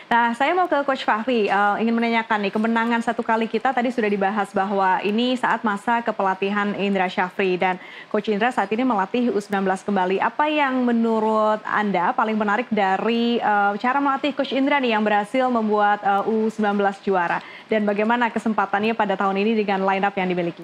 Nah, saya mau ke Coach Fahri, ingin menanyakan nih, kemenangan satu kali kita tadi sudah dibahas bahwa ini saat masa kepelatihan Indra Syafri dan Coach Indra saat ini melatih U19 kembali. Apa yang menurut Anda paling menarik dari cara melatih Coach Indra nih yang berhasil membuat U19 juara? Dan bagaimana kesempatannya pada tahun ini dengan line up yang dimiliki?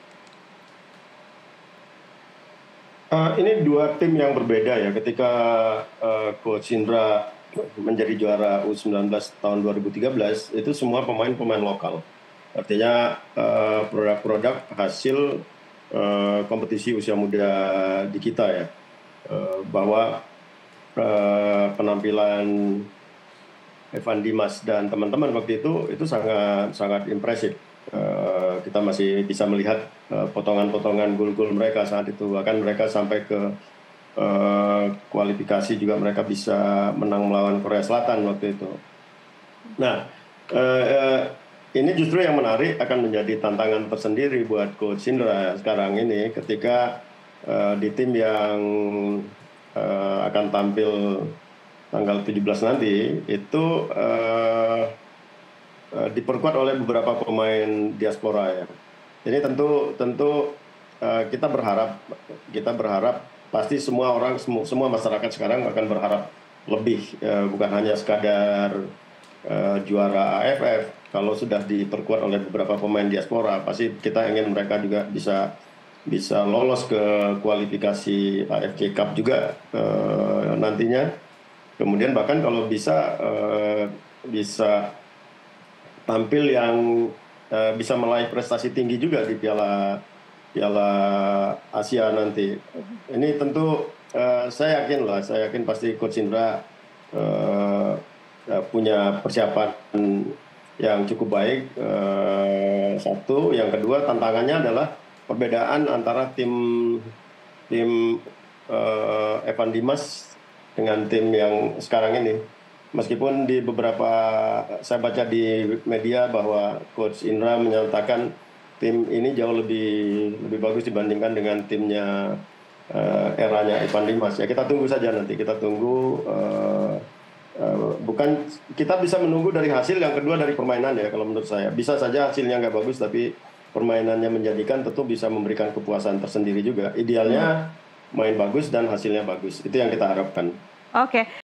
Ini dua tim yang berbeda ya. Ketika Coach Indra menjadi juara U19 tahun 2013, itu semua pemain-pemain lokal. Artinya produk-produk hasil kompetisi usia muda di kita ya. Bahwa penampilan Evan Dimas dan teman-teman waktu itu sangat sangat impresif. Kita masih bisa melihat potongan-potongan gol-gol mereka saat itu. Bahkan mereka sampai ke kualifikasi juga mereka bisa menang melawan Korea Selatan waktu itu. Nah, ini justru yang menarik akan menjadi tantangan tersendiri buat Coach Indra sekarang ini ketika di tim yang akan tampil tanggal 17 nanti itu diperkuat oleh beberapa pemain diaspora ya. Jadi tentu kita berharap pasti semua orang semua masyarakat sekarang akan berharap lebih, bukan hanya sekadar juara AFF. Kalau sudah diperkuat oleh beberapa pemain diaspora, pasti kita ingin mereka juga bisa lolos ke kualifikasi AFC Cup juga nantinya. Kemudian bahkan kalau bisa tampil yang bisa meraih prestasi tinggi juga di Piala Asia nanti. Ini tentu saya yakin pasti Coach Indra punya persiapan yang cukup baik. Satu, yang kedua tantangannya adalah perbedaan antara tim Evan Dimas dengan tim yang sekarang ini. Meskipun di beberapa saya baca di media bahwa Coach Indra menyatakan tim ini jauh lebih bagus dibandingkan dengan timnya eranya Evan Dimas. Ya kita tunggu saja nanti, kita tunggu. Bukan kita bisa menunggu dari hasil, yang kedua dari permainan ya kalau menurut saya. Bisa saja hasilnya nggak bagus tapi permainannya menjadikan, tentu bisa memberikan kepuasan tersendiri juga. Idealnya main bagus dan hasilnya bagus. Itu yang kita harapkan. Oke.